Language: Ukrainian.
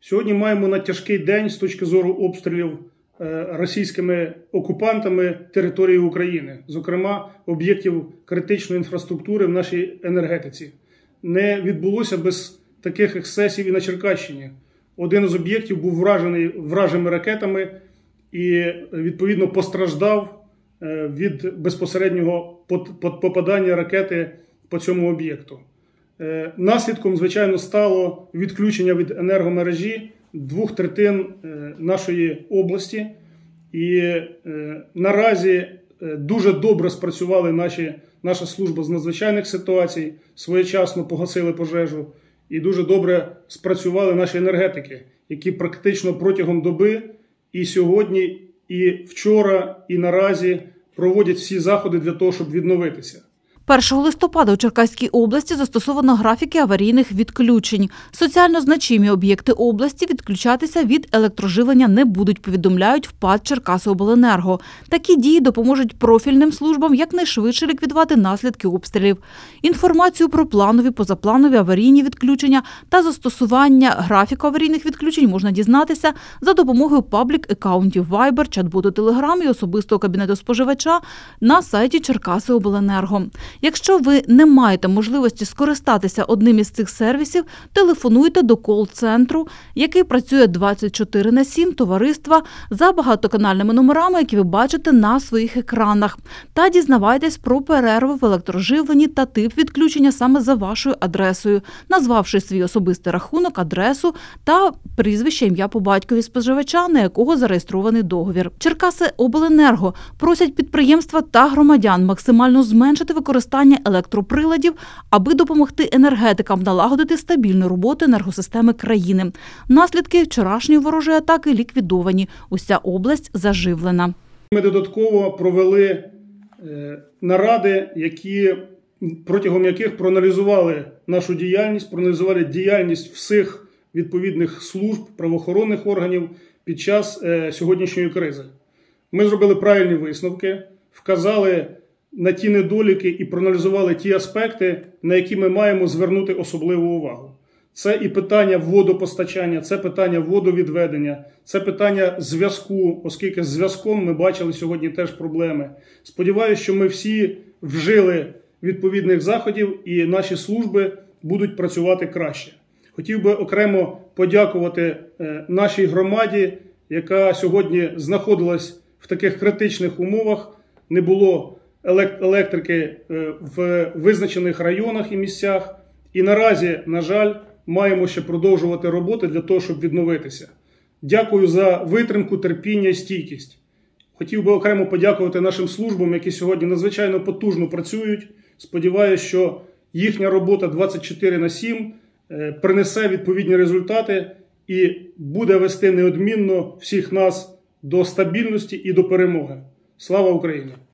Сьогодні маємо надтяжкий день з точки зору обстрілів російськими окупантами території України, зокрема об'єктів критичної інфраструктури в нашій енергетиці. Не відбулося без таких ексцесів і на Черкащині. Один з об'єктів був вражений вражими ракетами і, відповідно, постраждав від безпосереднього попадання ракети по цьому об'єкту. Наслідком, звичайно, стало відключення від енергомережі 2/3 нашої області. І наразі дуже добре спрацювали наша служба з надзвичайних ситуацій, своєчасно погасили пожежу. І дуже добре спрацювали наші енергетики, які практично протягом доби і сьогодні, і вчора, і наразі проводять всі заходи для того, щоб відновитися. 1 листопада у Черкаській області застосовано графіки аварійних відключень. Соціально значимі об'єкти області відключатися від електроживлення не будуть, повідомляють в ПАТ «Черкасиобленерго». Такі дії допоможуть профільним службам якнайшвидше ліквідувати наслідки обстрілів. Інформацію про планові, позапланові аварійні відключення та застосування графіку аварійних відключень можна дізнатися за допомогою паблік-акаунтів Viber, чат-боту Telegram і особистого кабінету споживача на сайті Черкасиобленерго. Якщо ви не маєте можливості скористатися одним із цих сервісів, телефонуйте до кол-центру, який працює 24/7 товариства за багатоканальними номерами, які ви бачите на своїх екранах. Та дізнавайтесь про перерву в електроживленні та тип відключення саме за вашою адресою, назвавши свій особистий рахунок, адресу та прізвище, ім'я по батькові споживача, на якого зареєстрований договір. Черкасиобленерго просять підприємства та громадян максимально зменшити використання електроприладів, аби допомогти енергетикам налагодити стабільну роботу енергосистеми країни. Наслідки вчорашньої ворожої атаки ліквідовані. Уся область заживлена. Ми додатково провели наради, протягом яких проаналізували нашу діяльність, проаналізували діяльність всіх відповідних служб, правоохоронних органів під час сьогоднішньої кризи. Ми зробили правильні висновки, вказали на ті недоліки і проаналізували ті аспекти, на які ми маємо звернути особливу увагу. Це і питання водопостачання, це питання водовідведення, це питання зв'язку, оскільки з зв'язком ми бачили сьогодні теж проблеми. Сподіваюся, що ми всі вжили відповідних заходів і наші служби будуть працювати краще. Хотів би окремо подякувати нашій громаді, яка сьогодні знаходилась в таких критичних умовах, не було електрики в визначених районах і місцях. І наразі, на жаль, маємо ще продовжувати роботи для того, щоб відновитися. Дякую за витримку, терпіння і стійкість. Хотів би окремо подякувати нашим службам, які сьогодні надзвичайно потужно працюють. Сподіваюся, що їхня робота 24/7 принесе відповідні результати і буде вести неодмінно всіх нас до стабільності і до перемоги. Слава Україні!